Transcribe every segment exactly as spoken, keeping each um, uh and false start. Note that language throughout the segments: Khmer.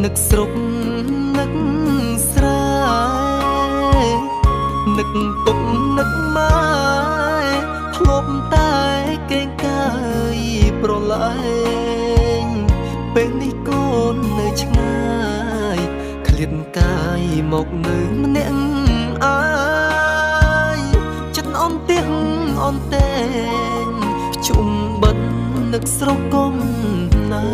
នឹកស្រុកនឹកស្រែនឹកពុកនឹកម៉ែធ្លាប់តែកេងកាយប្រឡែងពេលនេះកូននៅឆ្ងាយឃ្លានកាយមកនៅម្នាក់អាយចិត្តអន់ទៀងអន់តែងជុំបិទនឹកស្រុកកុំណា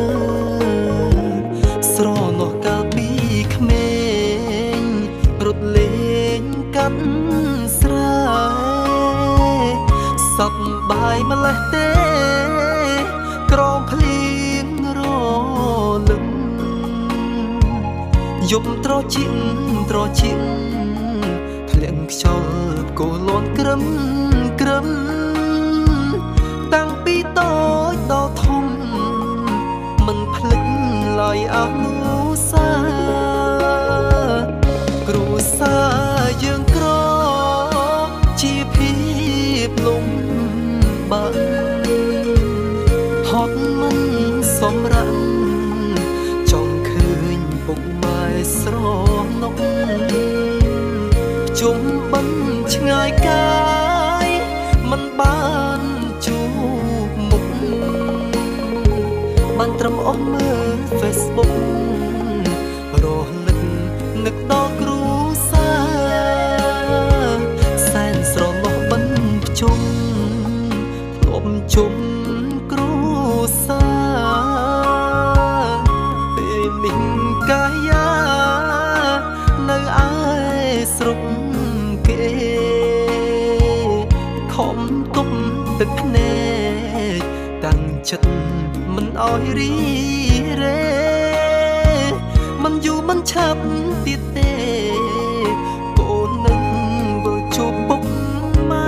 ស្រណោះកាលពីក្មេងរត់លេងកាត់ស្រែសប្បាយម្លេះទេក្រងភ្លៀងរលឹមយប់ត្រជាក់ត្រជាក់ធ្លាក់ខ្យល់គោលន់ក្រឹមក្រឹមតាំងពីតូចដល់ធំមិនភ្លេចឡើយអនុសាគ្រួសារយើងក្រជាភាពលំបាកហត់មិនសម្រាប់ចង់ឃើញពុកម៉ែស្រណុកជុំបិណ្ឌឆ្ងាយកាយមិនបានជួបមុខបានត្រឹមអស់មើល Facebook រលឹកនឹកដល់គ្រួសារសែនស្រណោះបិណ្ឌភ្ជុំធ្លាប់ជុំគ្រួសារពេលនេះកាយានៅឯស្រុកគេខំទប់ទឹកភ្នែកតាំងចិត្តមិនអោយរីរេមិនយូរមិនឆាប់ទៀតទេកូននឹងវិលជួបពុកម៉ែ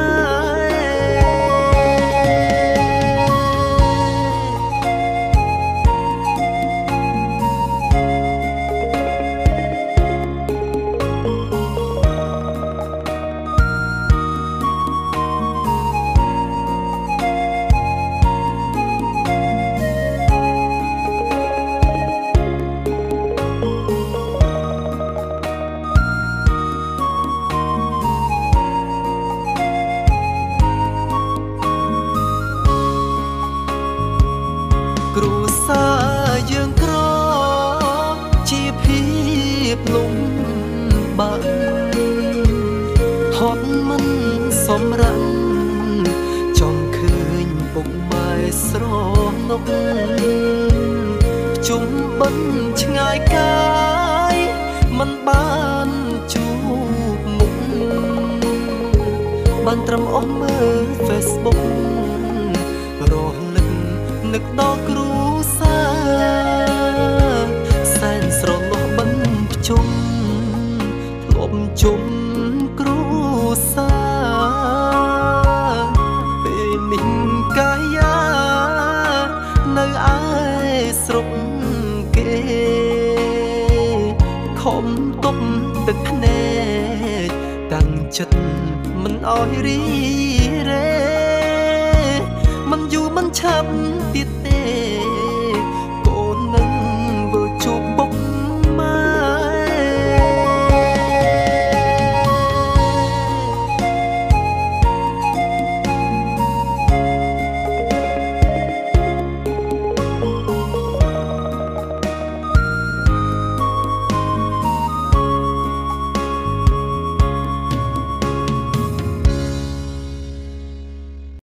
គ្រួសារយើងក្រជាភាពលំបាកហត់មិនសម្រាប់ចង់ឃើញពុកម៉ែស្រណុកជុំបិណ្ឌឆ្ងាយកាយមិនបានជួបមុខបានត្រឹមអស់មើល Facebook រលឹកនឹកដល់គ្រួសារសែនស្រណោះបិណ្ឌភ្ជុំធ្លាប់ជុំគ្រួសារពេលនេះកាយានៅឯស្រុកគេខំទប់ទឹកភ្នែកតាំងចិត្តមិនអោយរីរេមិនយូរមិនឆាប់ទៀត